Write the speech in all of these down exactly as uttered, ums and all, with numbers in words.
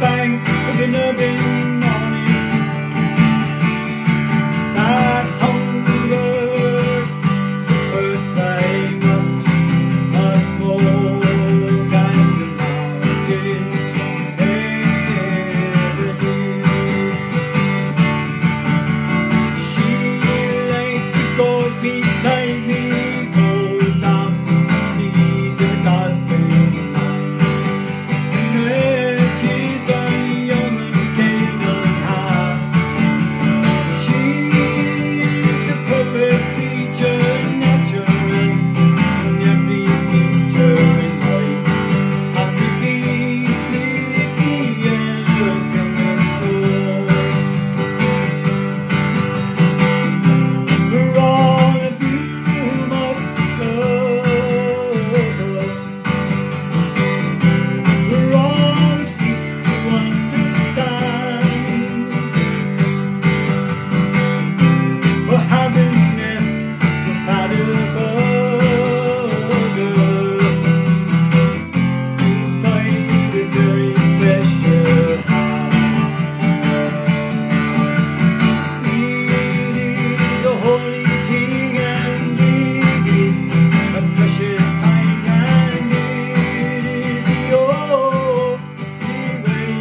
bank of an urban morning that hungers first time much, much more than the mountains ever did. She lately goes beside me, goes down these golden lines, and edges a young skating heart. She's the perfect feature, natural in every feature in life. I could be the end of the story. For all of you must suffer, for all who seeks to understand, for having met compatible, you find a very special hand. It is a holy thing, and it is a precious time, and it is the only way.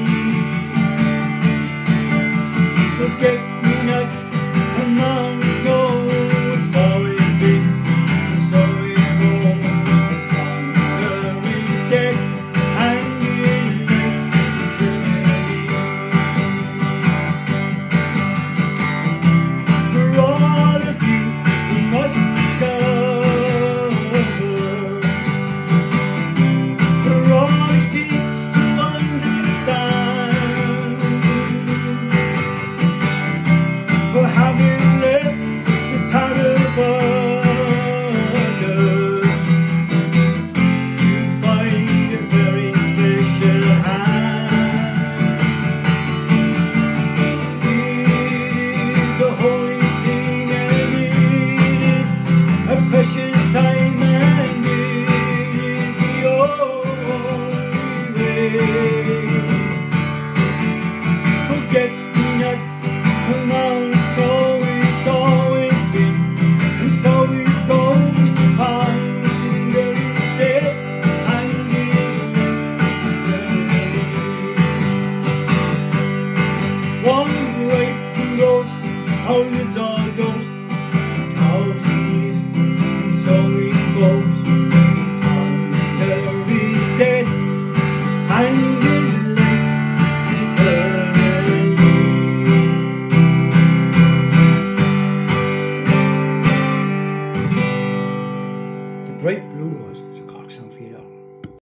Forget-me-nots among the snow, it's always been, it's always going. Thunder is dead, and it left eternity. For all of you who must discover, for all who seeks to understand, for having left the paddle you find a very special hand. It is a holy thing, and it is a precious time, and it is the only way. Forget-me-nots among the snow, it's always been, and so it goes to ponder is dead, and is eternity. One great goes, how the dog goes, how he is, and so it goes. Ponder is dead, and